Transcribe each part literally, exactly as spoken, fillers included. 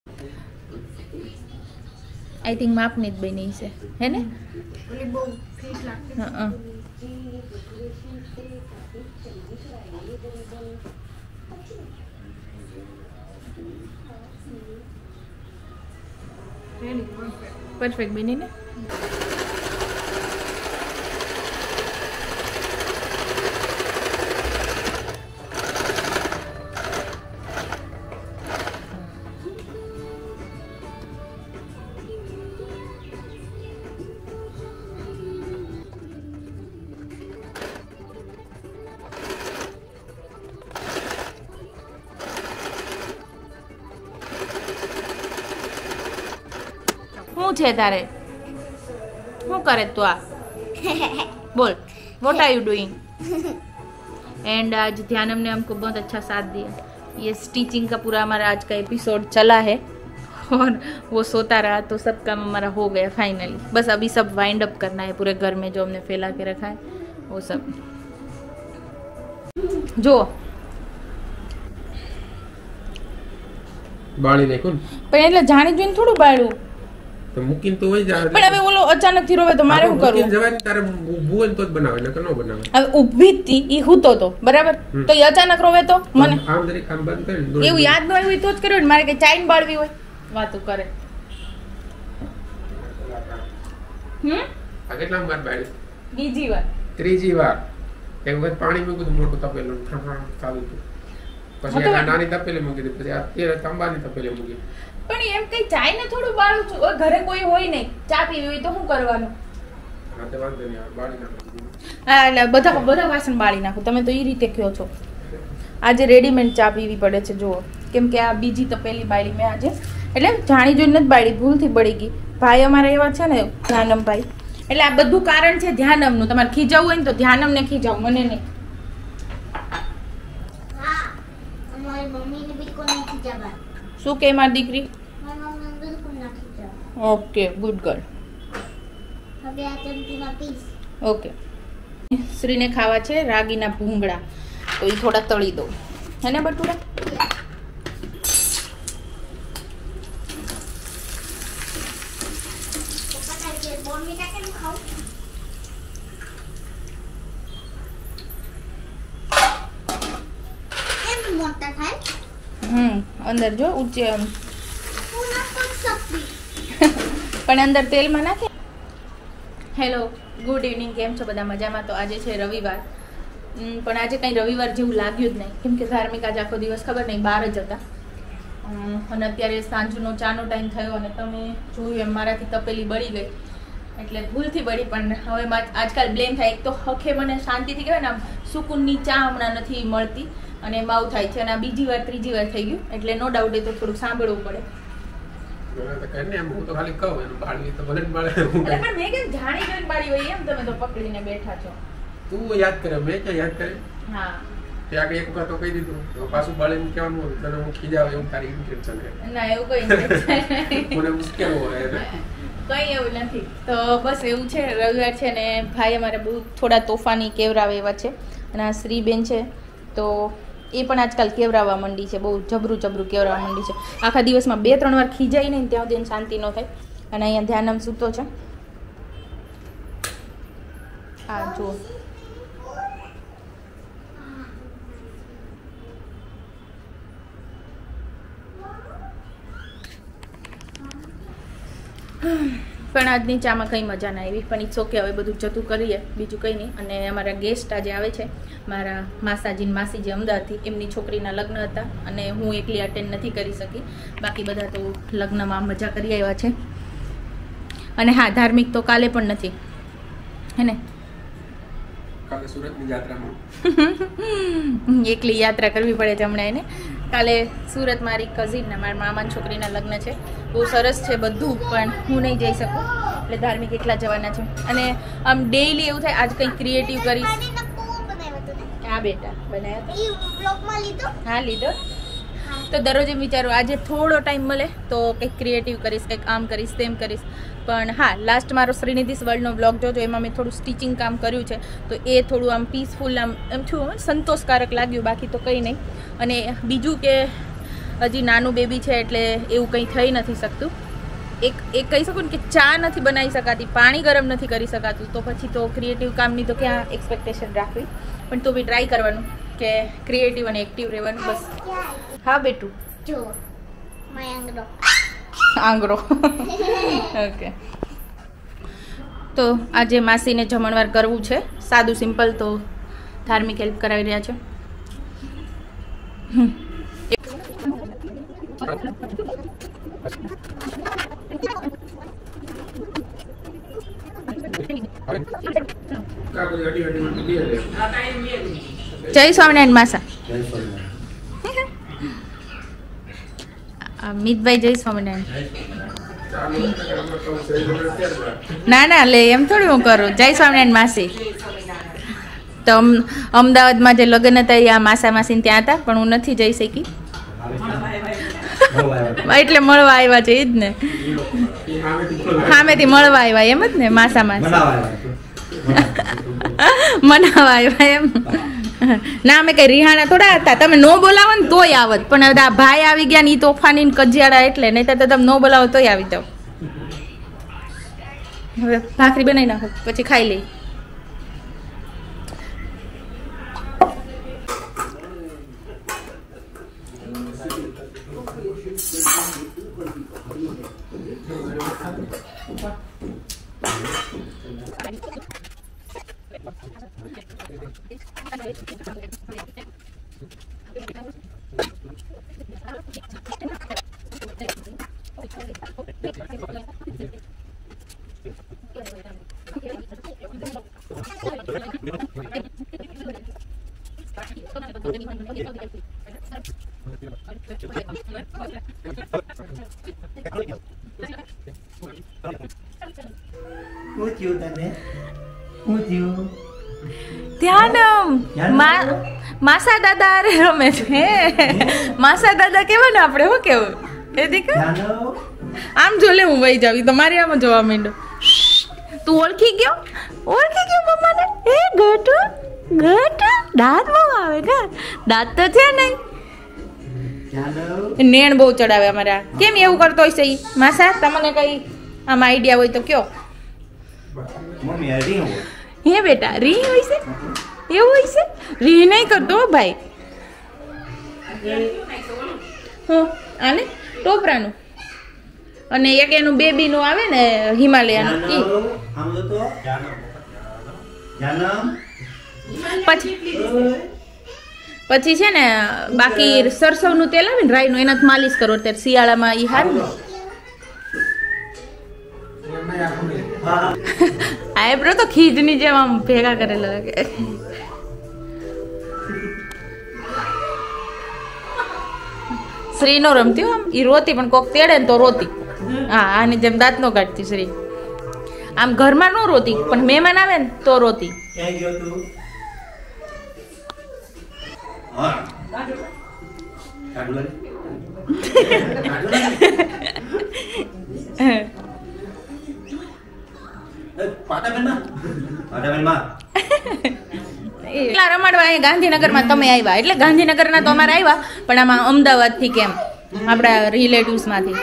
I think मापनी ज बनी છે હે ને ઓલી બહુ ફિટ લાગતી હા હા परफेक्ट बनी ने છે તારે શું કરે તું આ बोल what are you doing and आज ध्यानम ने हमको बहुत अच्छा साथ दिया ये स्टिचिंग का पूरा हमारा आज का एपिसोड चला है और वो सोता रहा तो सब काम हमारा हो गया फाइनली बस अभी सब वाइंड अप करना है पूरे घर में जो हमने फैला के रखा है वो सब जो बाળી નાખું પણ એટલે જાણી જોઈને થોડું બાળ્યું તો મૂકીને તો હોય જાય પણ હવે ઓલો અચાનક થી રોવે તો મારે શું કરવું મૂકીને જવાની તારે ભૂવન તો જ બનાવે નકર ન બનાવે હવે ઊભી જ હતી ઈ હૂતો તો બરાબર તો ઈ અચાનક રોવે તો મને આમ દરેક કામ બંધ કરીને એવું યાદ ન આવ્યું તો જ કર્યું ને મારે કે ચાઈન બાળવી હોય વાતો કરે હમ આ કેટલા વાર બાળી બીજી વાર ત્રીજી વાર એક વખત પાણી મૂક્યું તો મોટું તપેલું ચાલુ હતું પછી આ નાની તપેલી મૂકી દીધી પછી આ તેર તાંબાની તપેલી મૂકી પણ એમ કઈ ચાય ને થોડું બાળું છું ઓય ઘરે કોઈ હોય નહીં ચા પીવી હોય તો શું કરવાનું હા તો વાંધો નહીં બાળી નાખું હા એટલે બધા બધા વાસણ બાળી નાખું તમે તો એ રીતે કહો છો આજે રેડીમેડ ચા પીવી પડે છે જુઓ કેમ કે આ બીજી તપેલી બાળી મેં આજે એટલે જાણી જોઈને નથી બાળી ભૂલથી બળી ગઈ ભાઈ અમારા એવા છે ને ધ્યાનમ ભાઈ એટલે આ બધું કારણ છે ધ્યાનમનું તમારે ખીજાવું હોય ને તો ધ્યાનમને ખીજાવ મને નહીં હા અમારી મમ્મીને બિલકુલ નહીં ખીજાવા શું કે મારી દીકરી મારી મમ્મીને બિલકુલ ના ખીજાવા ઓકે ગુડ ગર્લ હવે આ ચમચીમાં પીસ ઓકે શ્રીને ખાવા છે રાગીના ભૂંગળા તો એ થોડા તળી દો હે ને બટુડા હમ અંદર જો ઊંચે પણ અંદર તેલમાં નાખે હેલો ગુડ ઇવનિંગ કેમ છો બધા મજામાં તો આજે છે રવિવાર પણ આજે કંઈ રવિવાર જેવું લાગ્યું જ નહીં કેમ કે ધાર્મિક આજે આખો દિવસ ખબર નહીં બહાર જ હતા અને અત્યારે સાંજનો ચાનો ટાઈમ થયો અને તમે જોયું એમ મારાથી તપેલી બળી ગઈ એટલે ભૂલથી બળી પણ હવે આજકાલ બ્લેમ થાય એક તો હખે મને શાંતિથી કહેવાય ને આમ સુકૂનની ચા હમણાં નથી મળતી અને માવ થાય છે અને આ બીજી વાર ત્રીજી વાર થઈ ગયું એટલે નો ડાઉટ એ તો થોડુંક સાંભળવું પડે તો ખાલી કહું એનું બાળી તો ભલે બાળે પણ મેં કેમ જાણી જોઈને બાળી હોય એમ તમે તો પકડીને બેઠા છો તું યાદ કરે મેં ક્યાં યાદ કરે હા તે આગળ એક વખત તો કહી દીધું પાછું બાળીને કહેવાનું તને હું ખીજાવ એવું તારી ઇન્ટેન્શન છે ના એવું કઈ નથી મને મુશ્કેલ હોય કઈ એવું નથી તો બસ એવું છે રવિવાર છે ને ભાઈ અમારે બહુ થોડા તોફાની કેવરાવે એવા છે અને આ શ્રીબેન છે તો એ પણ આજકાલ કેવરાવા માંડી છે બહુ જબરું જબરું કેવરાવા માંડી છે આખા દિવસમાં બે ત્રણ વાર ખીજાય નહીં ત્યાં સુધી શાંતિ ન થાય અને અહીંયા ધ્યાનમ સૂતો છે હા જુઓ પણ આજની ચામાં કંઈ મજા ના આવી પણ ઇટ્સ ઓકે હવે બધું જતું કરીએ બીજું કંઈ નહીં અને અમારા ગેસ્ટ આજે આવે છે મારા માસાજીન માસી જે અમદાવાદથી એમની છોકરીના લગ્ન હતા અને હું એકલી અટેન્ડ નથી કરી શકી બાકી બધા તો લગ્નમાં મજા કરી આવ્યા છે અને હા ધાર્મિક તો કાલે પણ નથી હે ને કાલે સુરતની યાત્રામાં એકલી યાત્રા કરવી પડે છે હમણાં એને કાલે સુરત મારી કઝિનના મારા મામાની છોકરીના લગ્ન છે બહુ સરસ છે બધું પણ હું નહીં જઈ શકું એટલે ધાર્મિક એકલા જવાના છે અને આમ ડેઈલી એવું થાય આજ કંઈક ક્રિએટિવ કરીશ હા બેટા બનાવ્યા હા લીધો તો દરરોજ એમ વિચારું આજે થોડો ટાઈમ મળે તો કંઈક ક્રિએટિવ કરીશ કંઈક આમ કરીશ તેમ કરીશ પણ હા લાસ્ટ મારો શ્રીનિધિસ વર્લ્ડનો બ્લોગ જોજો એમાં મેં થોડું સ્ટિચિંગ કામ કર્યું છે તો એ થોડું આમ પીસફુલ આમ એમ થયું સંતોષકારક લાગ્યું બાકી તો કંઈ નહીં અને બીજું કે હજી નાનું બેબી છે એટલે એવું કંઈ થઈ નથી શકતું. એક એક કહી શકું ને કે ચા નથી બનાવી શકાતી, પાણી ગરમ નથી કરી શકાતું, તો પછી તો ક્રિએટિવ કામની તો ક્યાં એક્સપેક્ટેશન રાખવી. પણ તો બી ટ્રાય કરવાનું કે ક્રિએટિવ અને એક્ટિવ રહેવાનું બસ. હા બેટું જો માય આંગરો આંગળો ઓકે. તો આજે માસીને જમણવાર કરવું છે, સાદું સિમ્પલ, તો ધાર્મિક હેલ્પ કરાવી રહ્યા છે. જય સ્વામિનારાયણ માસા. મિતભાઈ જય સ્વામિનારાયણ. ના ના લે એમ થોડી હું કરું. જય સ્વામિનારાયણ માસી. તો અમદાવાદમાં જે લગ્ન હતા એ આ માસા માસી ત્યાં હતા, પણ હું નથી જઈ શકી એટલે મળવા આવ્યા છે. એ જ ને, સામેથી મળવા આવ્યા એમ જ ને, માસા માસી મનાવા આવ્યા એમ. ના અમે કઈ રિહાણા થોડા હતા, તમે નો બોલાવો ને તોય આવત, પણ આ ભાઈ આવી ગયા ને ઈ તોફાની કજિયાળા એટલે, નહીં તો તમે નો બોલાવો તોય આવી જાવ. હવે ભાખરી બનાવી નાખો પછી ખાઈ લઈ. ધ્યાન માસા દાદા અરે રમે છે. માસા દાદા કેવા ને આપણે શું કેવું એ દીકરા આમ જો લે હું વહી જાવી તો મારી આમ જોવા માંડો. તું ઓળખી ગયો ઓળખી ગયો મમ્માને. એ ગટુ ગટુ દાંત બહુ આવે કે દાંત તો છે નહીં. નેણ બહુ ચડાવે અમારા. કેમ એવું કરતો હોય છે ઈ માસા? તમને કઈ આમ આઈડિયા હોય તો કયો. હે બેટા રી હોય છે એવું હોય છે? રી નહીં કરતો ભાઈ. હા આને ટોપરાનું અને એક એનું બેબીનું આવે ને હિમાલયાનું ઈ. પછી પછી છે ને બાકી સરસવનું તેલ આવે ને રાઈનું એનાથી માલિશ કરો ત્યારે શિયાળામાં ઈ હારું ને. આઈબ્રો તો ખીજની જેમ આમ ભેગા કરેલા લાગે. શ્રી નો રમતી આમ ઈ રોતી, પણ કોક તેડે ને તો રોતી. હા આની જેમ દાંત નો કાઢતી શ્રી. આમ ઘરમાં નો રોતી, પણ મહેમાન આવે ને તો રોતી. એટલા રમાડવા અહીંયા ગાંધીનગરમાં તમે આવ્યા એટલે ગાંધીનગરના તો અમારે આવ્યા, પણ આમાં અમદાવાદ થી કેમ આપણા રિલેટિવ્સ માંથી.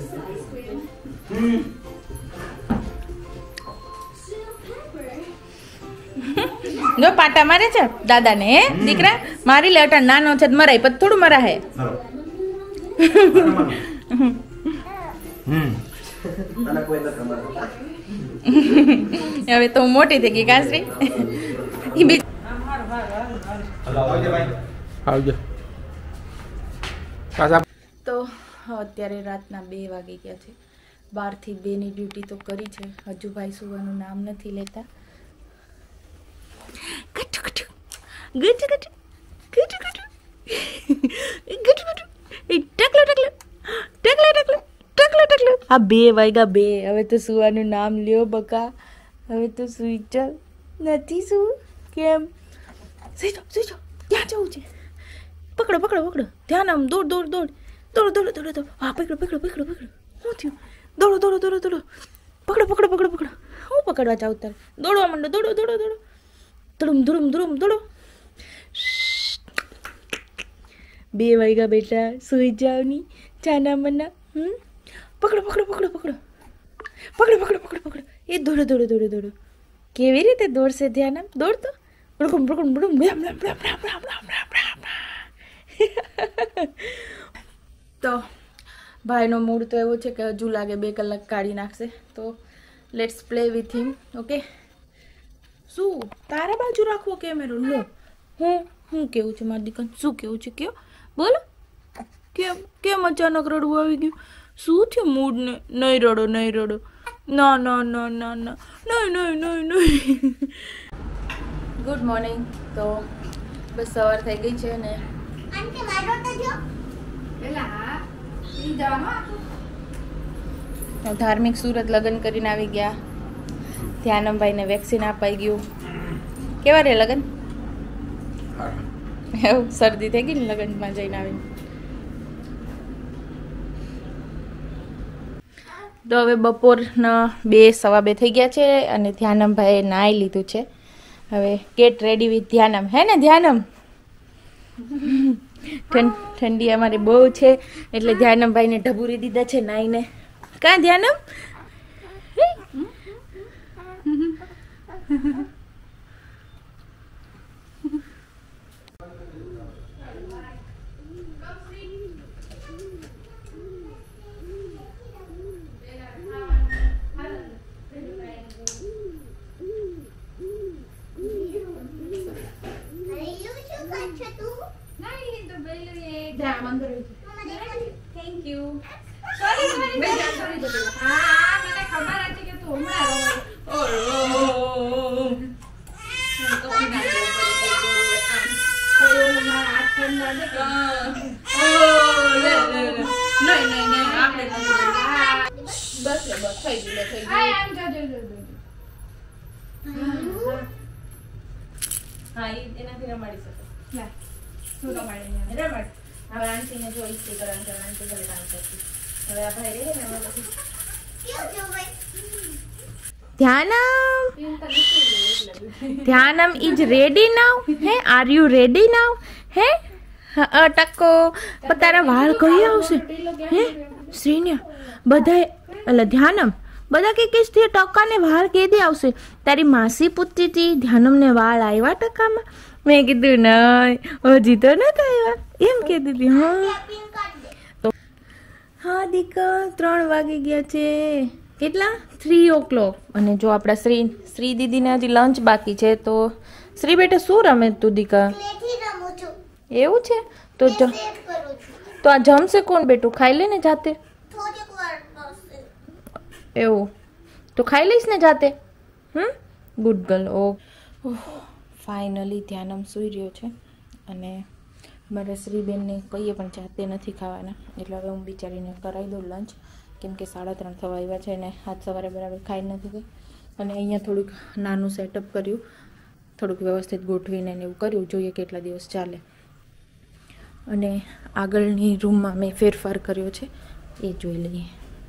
જો પાટા મારે છે દાદા ને. હે દીકરા મારી લે, અટા નાનો છે મરાય પછી થોડું મરા હે. હવે તો હું મોટી થઈ ગઈ કાશ્રી. તો અત્યારે રાતના બે વાગી ગયા છે. બાર થી બે ની ડ્યુટી તો કરી છે. હજુ ભાઈ સુવાનું નામ નથી લેતા. ગટુ ગટુ ગટુ ગટુ ગટુ ગટુ ગટુ ગટુ ટકલો ટકલો ટકલો ટકલો ટકલો ટકલો. આ બે વાગ્યા બે. હવે તો સુવાનું નામ લ્યો બકા. હવે તો સુઈ ચાલ. નથી શું કેમ? સુઈ જાઓ સુઈ જાઓ. ક્યાં જવું છે? પકડો પકડો પકડો. ધ્યાન આમ દોડ દોડ દોડ દોડો દોડો દોડો દોડો. હા પકડો પકડો પકડો પકડો. શું થયું? દોડો દોડો દોડો દોડો. પકડો પકડો પકડો પકડો. હું પકડવા જાઉં તારે? દોડવા માંડો. દોડો દોડો દોડો. ધડુમ ધડુમ ધડુમ દોડો. બે વાગ્યા બેટા સુઈ જાવ ની ચાના મના. હમ પકડો પકડો પકડો પકડો પકડો પકડો પકડો પકડો. એ દોડો દોડો દોડો દોડો. કેવી રીતે દોડશે ધ્યાનમ? દોડતો બડકુમ બડકુમ બડુમ બ્લામ બ્લામ બ્લામ બ્લામ બ્લામ બ્લામ બ્લામ બ્લામ. તો ભાઈનો મૂડ તો એવો છે કે હજુ લાગે બે કલાક કાઢી નાખશે. તો let's play with him. Okay શું તારા બાજુ રાખવો કેમેરો? નો હું હું કેવું છે મારી દીકરા? શું કેવું છે? કયો બોલો. કેમ કેમ અચાનક રડવું આવી ગયું? શું થયું મૂડને? નહીં રડો નહીં રડો. ના ના ના ના ના નહીં નહીં નહીં નહીં. Good morning. તો બસ સવાર થઈ ગઈ છે ને આંટી મારો તો જો ધાર્મિક સુરત લગ્ન કરીને આવી ગયા. ધ્યાનમભાઈને વેક્સિન અપાઈ ગયું. કેવા રે લગ્ન? એવું શરદી થઈ ગઈ ને લગ્નમાં જઈને આવીને. તો હવે બપોરના બે સવા બે થઈ ગયા છે અને ધ્યાનમભાઈએ નાહી લીધું છે. હવે ગેટ રેડી વિથ ધ્યાનમ. હે ને ધ્યાનમ? ઠંડી અમારી બહુ છે એટલે ધ્યાનમભાઈને ઢબુરી દીધા છે નાઈને. કાં Dhyanam? Thank you. Sorry sorry sorry. હા મને ખબર હતી કે તું હમણાં રોવે. ઓ તો ના જો પર મારા હાથ ઠંડા દે. ઓ લે લે લે. નહીં નહીં નહીં આપણે નથી. બસ બસ થઈ ગયું થઈ ગયું. હા આમ જો જો જો. હા એનાથી રમાડી શકો. લે શું રમાડી રમાડ. હવે આંટીને જો ઈસ્ત્રી કરવાનું છે. આંટી ઘરે કામ કરતી. હવે આ ભાઈ રહે ને હવે પછી કેવું જો ભાઈ ધ્યાનમ ધ્યાનમ ઇઝ રેડી નાઉ. હે આર યુ રેડી નાઉ? હે ટકો તારા વાળ કઈ આવશે? હે શ્રીન્યા બધા એટલે ધ્યાનમ બધા કે કે ટકાને વાળ કેદી આવશે? તારી માસી પૂછતી હતી ધ્યાનમને વાળ આવ્યા ટકામાં? મેં કીધું નહીં હજી તો નથી આવ્યા એમ કહેતી હતી. હા તો હા દીકા ત્રણ વાગી ગયા છે. કેટલા? Three o'clock. અને જો આપણા શ્રી શ્રી દીદીને હજી લંચ બાકી છે. તો શ્રી બેટા શું રમે તું દીકા? લેથી રમું છું. એવું છે? તો જ સેટ કરું છું. તો આ જમશે કોણ બેટું? ખાઈ લે ને જાતે. થોડીક વાર થશે. એવું તો ખાઈ લઈશ ને જાતે. Hmm good girl. Oh finally Dhyanam સૂઈ રહ્યો છે અને મારા શ્રીબેનને કહીએ પણ જાતે નથી ખાવાના એટલે હવે હું બિચારીને કરાવી દઉં લંચ. કેમ કે સાડા ત્રણ થવા આવ્યા છે ને આજ સવારે બરાબર ખાઈ નથી ગઈ. અને અહીંયા થોડુંક નાનું સેટઅપ કર્યું, થોડુંક વ્યવસ્થિત ગોઠવીને એવું કર્યું. જોઈએ કેટલા દિવસ ચાલે. અને આગળની રૂમમાં મેં ફેરફાર કર્યો છે એ જોઈ લઈએ.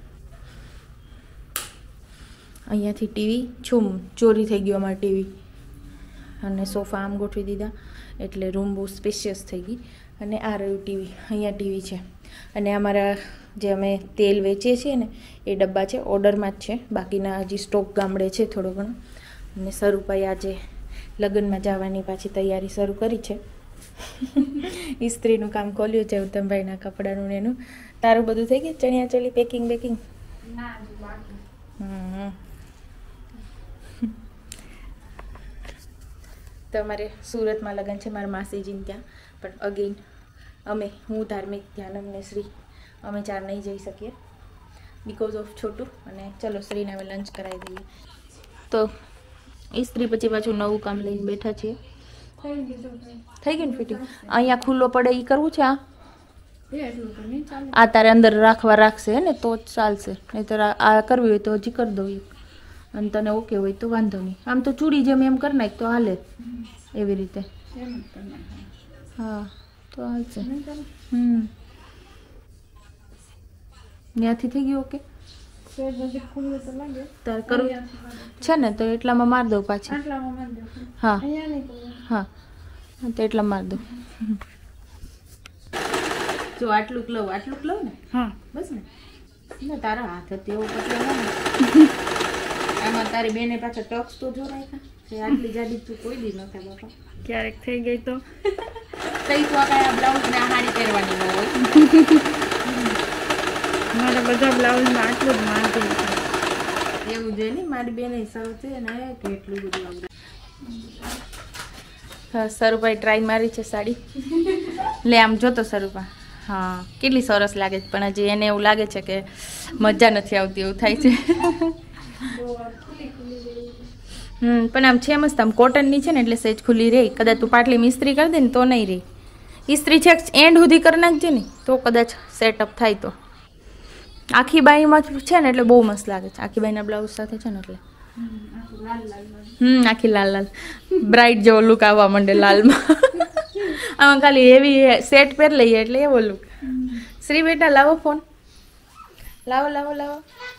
અહીંયાથી ટીવી છું ચોરી થઈ ગયો અમારી ટીવી અને સોફા આમ ગોઠવી દીધા એટલે રૂમ બહુ સ્પેશિયસ થઈ ગઈ. અને આ રહ્યું ટીવી. અહીંયા ટીવી છે અને અમારા જે અમે તેલ વેચીએ છીએ ને એ ડબ્બા છે, ઓર્ડરમાં જ છે. બાકીના હજી સ્ટોક ગામડે છે થોડો ઘણો. અને સ્વરૂપાએ આજે લગ્નમાં જવાની પાછી તૈયારી શરૂ કરી છે. ઇસ્ત્રીનું કામ ખોલ્યું છે ઉત્તમભાઈના કપડાનું ને એનું. તારું બધું થઈ ગયું chaniya choli packing backing? Hmm તો અમારે સુરતમાં લગ્ન છે મારા માસીજીને ત્યાં. પણ અગેન અમે હું ધાર્મિક ધ્યાનમ ને શ્રી અમે ચાર નહીં જઈ શકીએ બિકોઝ ઓફ છોટું. અને ચલો શ્રીને હવે લંચ કરાવી દઈએ. તો ઇસ્ત્રી પછી પાછું નવું કામ લઈને બેઠા છીએ. થઈ ગયું ને ફિટિંગ? અહીંયા ખુલ્લો પડે એ કરવું છે. આ આ તારે અંદર રાખવા રાખશે ને તો જ ચાલશે, નહીં તો આ કરવી હોય તો હજી કરી દઉં. અને તને ઓકે હોય તો વાંધો નહીં. આમ તો ચૂડી જેમ એમ કરી નાખ તો હાલે એવી રીતે. હા તો હાલશે. હમ ત્યાંથી થઈ ગયું ઓકે? તારે કરવું છે ને તો એટલામાં માર દઉં પાછી. હા હા તો એટલા માર દઉં. જો આટલું લઉં આટલું લઉં ને હા બસ ને ના તારા હાથ હતી એવું પછી ને આમાં તારી બેને પાછા ટક્સ તો જો રાખ્યા આટલી જાડી તું કોઈ દી નતા બાપા ક્યારેક થઈ ગઈ તો કઈ તો આ બ્લાઉઝ ને આ હાડી પહેરવાની ન હોય મારા બધા બ્લાઉઝમાં આટલું જ માનતું એવું જોઈએ ને મારી બેને સારું છે ને કેટલું બધું આવડે હા સરુભાઈ ટ્રાય મારી છે સાડી લે આમ જોતો સરુભા હા કેટલી સરસ લાગે છે પણ હજી એને એવું લાગે છે કે મજા નથી આવતી એવું થાય છે હમ પણ આમ છે મસ્ત આમ કોટનની છે ને એટલે સહેજ ખુલ્લી રહી કદાચ તું પાટલી મિસ્ત્રી કરી દે ને તો નહીં રહી ઇસ્ત્રી છે એન્ડ સુધી કરી નાખજે ને તો કદાચ સેટઅપ થાય તો આખી બાઈમાં છે ને એટલે બહુ મસ્ત લાગે છે આખી બાઈના બ્લાઉઝ સાથે છે ને એટલે હમ આખી લાલ લાલ બ્રાઇટ જેવો લુક આવવા માંડે લાલમાં આમાં ખાલી હેવી સેટ પહેર લઈએ એટલે એવો લુક શ્રી બેટા લાવો ફોન લાવો લાવો લાવો